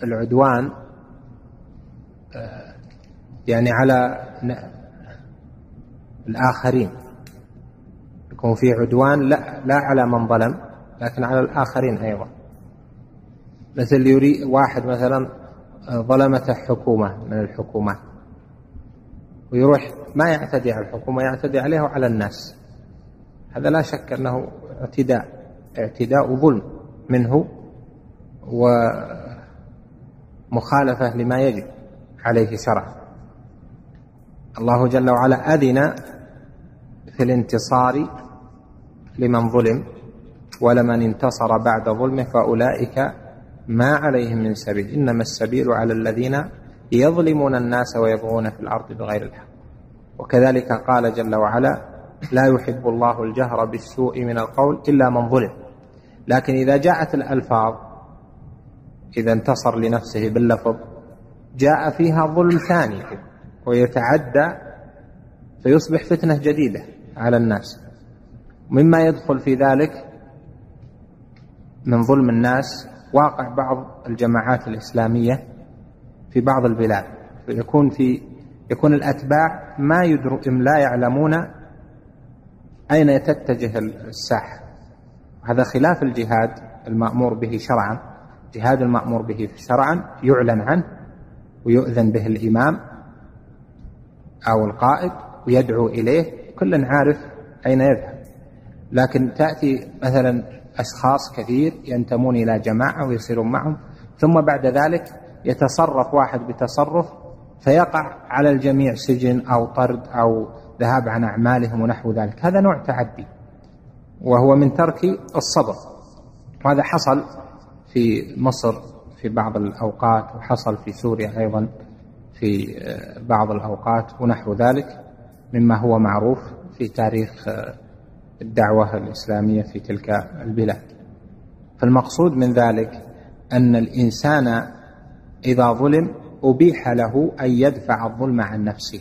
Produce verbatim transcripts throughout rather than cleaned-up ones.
العدوان يعني على الآخرين، يكون في عدوان لا, لا على من ظلم لكن على الآخرين أيضا. مثل يريد واحد مثلا ظلمته حكومة من الحكومات ويروح ما يعتدي على الحكومة، يعتدي عليها وعلى الناس، هذا لا شك أنه اعتداء اعتداء وظلم منه ومخالفة لما يجب عليه شرعا. الله جل وعلا أذن في الانتصار لمن ظلم، ولمن انتصر بعد ظلمه فأولئك ما عليهم من سبيل، إنما السبيل على الذين يظلمون الناس ويبغون في الأرض بغير الحق. وكذلك قال جل وعلا لا يحب الله الجهر بالسوء من القول إلا من ظلم. لكن إذا جاءت الألفاظ، إذا انتصر لنفسه باللفظ جاء فيها ظلم ثاني ويتعدى فيصبح فتنة جديدة على الناس. مما يدخل في ذلك من ظلم الناس واقع بعض الجماعات الإسلامية في بعض البلاد، يكون في يكون الأتباع ما يدرون لا يعلمون أين تتجه الساحة. هذا خلاف الجهاد المأمور به شرعا. جهاد المأمور به شرعا يعلن عنه ويؤذن به الإمام أو القائد ويدعو إليه، كل عارف أين يذهب. لكن تأتي مثلا أشخاص كثير ينتمون إلى جماعة ويصيرون معهم، ثم بعد ذلك يتصرف واحد بتصرف فيقع على الجميع سجن أو طرد أو ذهاب عن أعمالهم ونحو ذلك. هذا نوع تعدي وهو من ترك الصبر. وهذا حصل في مصر في بعض الأوقات، وحصل في سوريا أيضا في بعض الأوقات ونحو ذلك مما هو معروف في تاريخ الدعوة الإسلامية في تلك البلاد. فالمقصود من ذلك أن الإنسان إذا ظلم أبيح له أن يدفع الظلم عن نفسه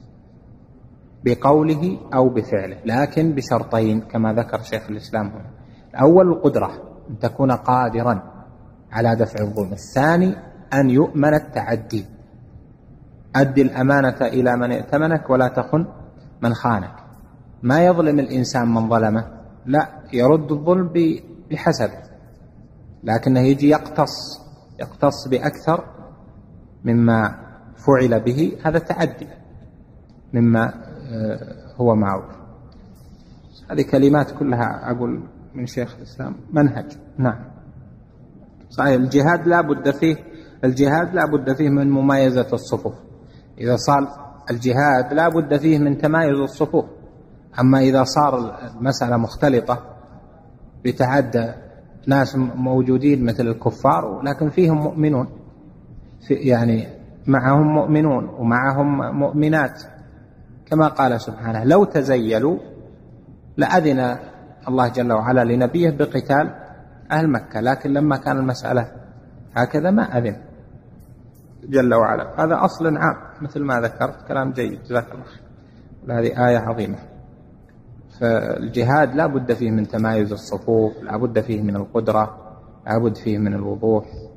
بقوله أو بفعله، لكن بشرطين كما ذكر شيخ الإسلام هنا. الأول القدرة، أن تكون قادرا على دفع الظلم. الثاني أن يؤمن التعدي، أدي الأمانة إلى من ائتمنك ولا تخن من خانك. ما يظلم الإنسان من ظلمه، لا، يرد الظلم بحسب، لكنه يجي يقتص يقتص بأكثر مما فعل به، هذا تعدي مما هو معروف. هذه كلمات كلها أقول من شيخ الإسلام منهج. نعم صحيح. الجهاد لا بد فيه الجهاد لا بد فيه من ممايزة الصفوف. إذا صار الجهاد لا بد فيه من تمايز الصفوف. أما إذا صار المسألة مختلطة بتعدى ناس موجودين مثل الكفار لكن فيهم مؤمنون، في يعني معهم مؤمنون ومعهم مؤمنات، كما قال سبحانه لو تزيلوا لأذن الله جل وعلا لنبيه بقتال أهل مكة، لكن لما كان المسألة هكذا ما أذن جل وعلا. هذا أصل عام مثل ما ذكرت، كلام جيد جزاك الله خير. هذه آية عظيمة. فالجهاد لا بد فيه من تمايز الصفوف، لا بد فيه من القدرة، لا بد فيه من الوضوح.